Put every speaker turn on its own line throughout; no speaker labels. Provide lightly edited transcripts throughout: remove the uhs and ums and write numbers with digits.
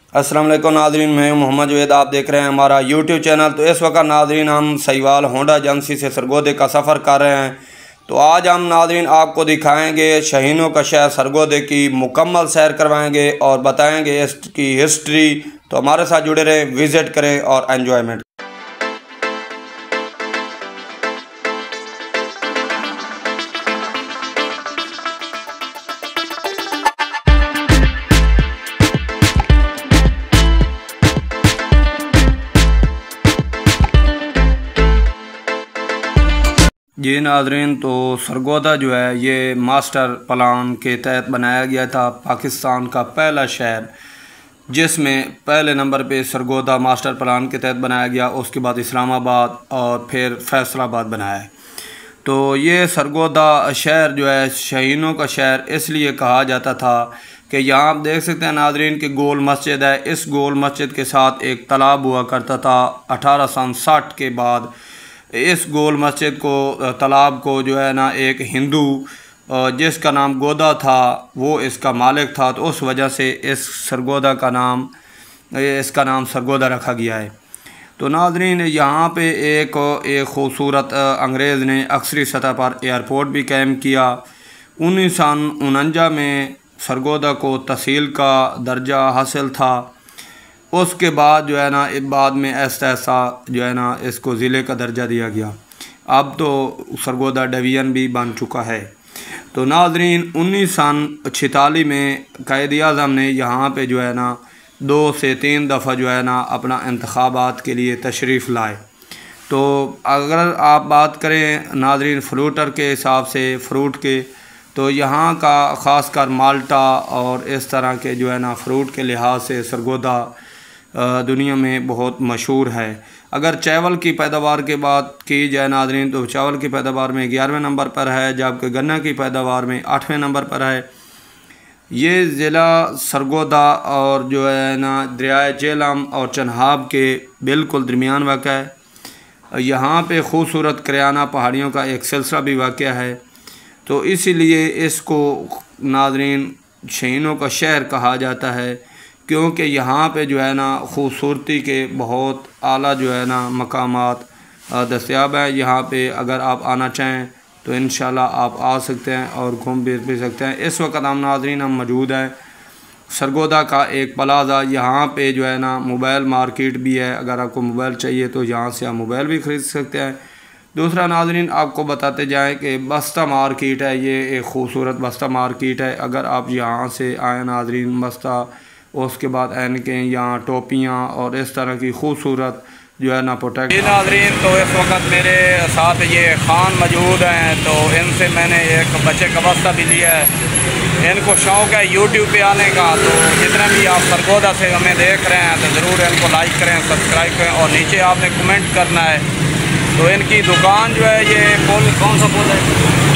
अस्सलाम वालेकुम नाज़रीन, मैं मोहम्मद जवेद, आप देख रहे हैं हमारा यूट्यूब चैनल। तो इस वक्त नाज़रीन हम सहीवाल होंडा एजेंसी से सरगोधे का सफ़र कर रहे हैं। तो आज हम नाज़रीन आपको दिखाएंगे शहीनों का शहर सरगोधे की मुकम्मल सैर करवाएंगे और बताएंगे इसकी हिस्ट्री। तो हमारे साथ जुड़े रहें, विज़िट करें और एंजॉयमेंट। जी नाज़रीन, तो सरगोधा जो है ये मास्टर प्लान के तहत बनाया गया था। पाकिस्तान का पहला शहर जिसमें पहले नंबर पे सरगोधा मास्टर प्लान के तहत बनाया गया, उसके बाद इस्लामाबाद और फिर फैसलाबाद बनाया है। तो ये सरगोधा शहर जो है शहीनों का शहर इसलिए कहा जाता था कि यहाँ आप देख सकते हैं नाज़रीन कि गोल मस्जिद है। इस गोल मस्जिद के साथ एक तालाब हुआ करता था। 1860 के बाद इस गोल मस्जिद को तालाब को जो है ना एक हिंदू जिसका नाम गोदा था वो इसका मालिक था, तो उस वजह से इस सरगोधा का नाम इसका नाम सरगोधा रखा गया है। तो नाज़रीन यहाँ पे एक ख़ूबसूरत अंग्रेज़ ने अक्सरी सतह पर एयरपोर्ट भी कायम किया। 1949 में सरगोधा को तहसील का दर्जा हासिल था। उसके बाद जो है ना बाद में ऐसा जो है ना इसको ज़िले का दर्जा दिया गया। अब तो सरगोधा डिवीज़न भी बन चुका है। तो नाज़रीन 1946 में कायद-ए-आज़म ने यहाँ पे जो है ना 2 से 3 दफ़ा जो है ना अपना इंतखाबात के लिए तशरीफ़ लाए। तो अगर आप बात करें नाज़रीन फ्रूटर के हिसाब से फ्रूट के, तो यहाँ का ख़ासकर माल्टा और इस तरह के जो है ना फ्रूट के लिहाज से सरगोधा दुनिया में बहुत मशहूर है। अगर चावल की पैदावार की बात की जाए नाज़रीन, तो चावल की पैदावार में 11वें नंबर पर है, जबकि गन्ना की पैदावार में 8वें नंबर पर है। ये ज़िला सरगोधा और जो है ना दरियाए झेलम और चनाब के बिल्कुल दरमियान वाक़ा है। यहाँ पे खूबसूरत करियाना पहाड़ियों का एक सिलसिला भी वाक़या है। तो इसीलिए इसको नाज़रीन शहीनों का शहर कहा जाता है, क्योंकि यहाँ पे जो है ना खूबसूरती के बहुत आला जो है ना मकामात दस्तयाब हैं। यहाँ पे अगर आप आना चाहें तो इंशाल्लाह आप आ सकते हैं और घूम भी सकते हैं। इस वक्त हम नाज़रीन हम मौजूद हैं सरगोधा का एक प्लाज़ा। यहाँ पे जो है ना मोबाइल मार्केट भी है। अगर आपको मोबाइल चाहिए तो यहाँ से आप मोबाइल भी ख़रीद सकते हैं। दूसरा नाज़रीन आपको बताते जाएं कि बस्ता मार्केट है, ये एक खूबसूरत बस्ता मार्केट है। अगर आप यहाँ से आए नाज़रीन बस्ता, उसके बाद ऐनकें यहाँ टोपियाँ और इस तरह की खूबसूरत जो है ना प्रोटेक्ट। जी नाज़रीन, तो इस वक्त मेरे साथ ये खान मौजूद हैं। तो इनसे मैंने एक बच्चे का बस्ता भी लिया है। इनको शौक़ है यूट्यूब पे आने का। तो जितने भी आप सरगोधा से हमें देख रहे हैं तो ज़रूर इनको लाइक करें, सब्सक्राइब करें और नीचे आपने कमेंट करना है। तो इनकी दुकान जो है ये पुल कौन सा पुल है,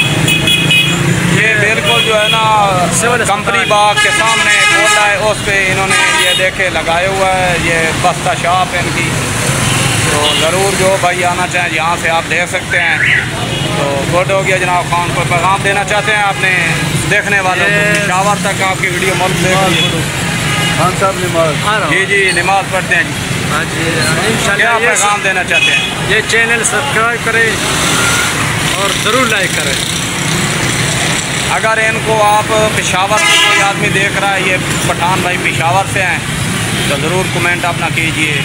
ये बिल्कुल जो है ना कंपनी बाग के सामने पुल है, उस पर इन्होंने ये देखे लगाए हुआ है। ये बस्ता शॉप है इनकी। तो ज़रूर जो भाई आना चाहें यहाँ से आप देख सकते हैं। तो गुड हो गया जनाब खान को पैगाम देना चाहते हैं आपने देखने वालों को पेशावर तक आपकी वीडियो मत देखिए।
खान साहब नमाज
जी नमाज़ पढ़ते हैं जी।
हाँ जी,
क्या पैगाम देना चाहते हैं?
ये चैनल सब्सक्राइब करें और ज़रूर लाइक करें।
अगर इनको आप पेशावर से कोई आदमी देख रहा है, ये पठान भाई पेशावर से हैं, तो ज़रूर कमेंट अपना कीजिए।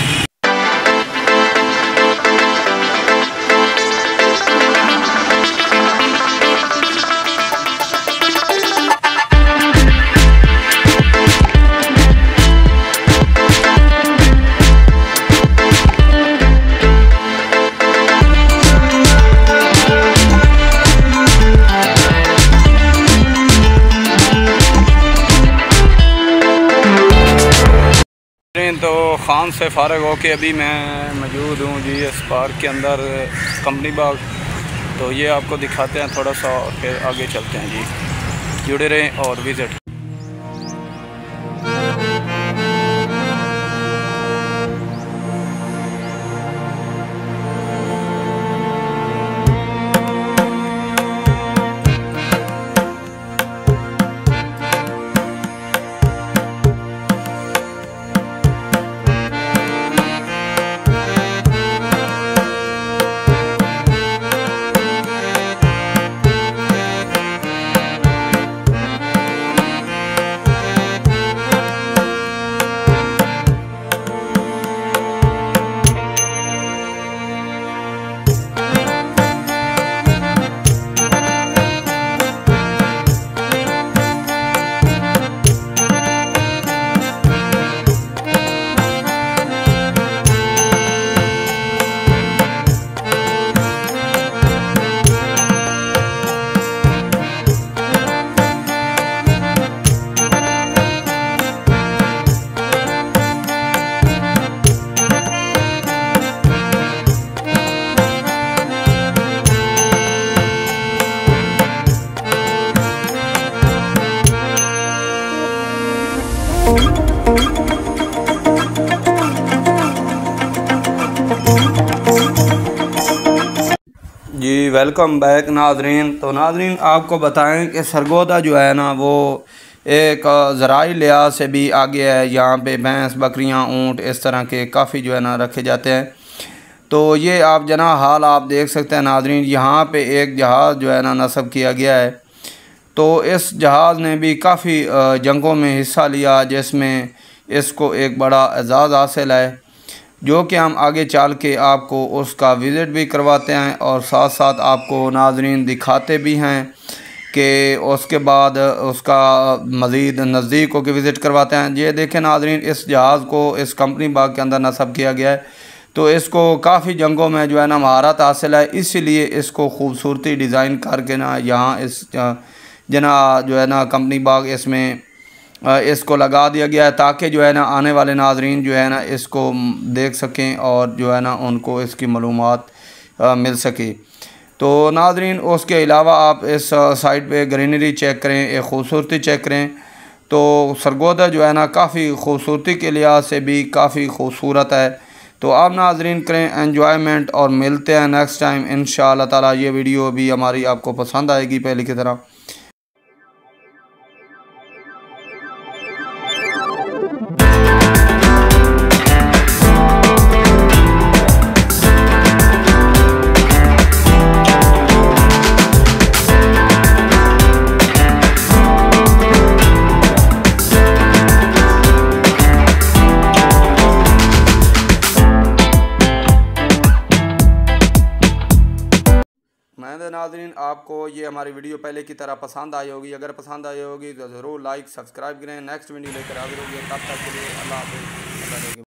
तो खान से फ़ारग होके अभी मैं मौजूद हूँ जी इस पार्क के अंदर कंपनी बाग। तो ये आपको दिखाते हैं थोड़ा सा और फिर आगे चलते हैं जी। जुड़े रहें और विज़िट। वेलकम बैक नाजरीन। तो नाजरीन आपको बताएं कि सरगोधा जो है ना वो एक ज़राई लिहाज से भी आगे है। यहाँ पे भैंस, बकरियाँ, ऊँट इस तरह के काफ़ी जो है ना रखे जाते हैं। तो ये आप जना हाल आप देख सकते हैं नाजरीन, यहाँ पे एक जहाज़ जो है ना नस्ब किया गया है। तो इस जहाज़ ने भी काफ़ी जंगों में हिस्सा लिया, जिसमें इसको एक बड़ा एजाज़ हासिल है, जो कि हम आगे चल के आपको उसका विज़िट भी करवाते हैं और साथ साथ आपको नाजरीन दिखाते भी हैं कि उसके बाद उसका मज़ीद नज़दीक होकर विज़िट करवाते हैं। ये देखें नाजरीन, इस जहाज़ को इस कंपनी बाग के अंदर नस्ब किया गया है। तो इसको काफ़ी जंगों में जो है ना महारत हासिल है, इसीलिए इसको खूबसूरती डिज़ाइन करके ना यहाँ इस जना जो है ना कंपनी बाग इसमें इसको लगा दिया गया है, ताकि जो है ना आने वाले नाजरीन जो है ना इसको देख सकें और जो है ना उनको इसकी मालूमात मिल सके। तो नाजरीन उसके अलावा आप इस साइड पे ग्रीनरी चेक करें, एक ख़ूबसूरती चेक करें। तो सरगोधा जो है ना काफ़ी ख़ूबसूरती के लिहाज से भी काफ़ी खूबसूरत है। तो आप नाजरीन करें एन्जॉयमेंट और मिलते हैं नेक्स्ट टाइम इंशाअल्लाह ताला। ये वीडियो भी हमारी आपको पसंद आएगी पहले की तरह। नाज़रीन आपको ये हमारी वीडियो पहले की तरह पसंद आई होगी। अगर पसंद आई होगी तो ज़रूर लाइक सब्सक्राइब करें। नेक्स्ट वीडियो लेकर हाजिर होगी। तब तक के लिए अल्लाह हाफ़िज़।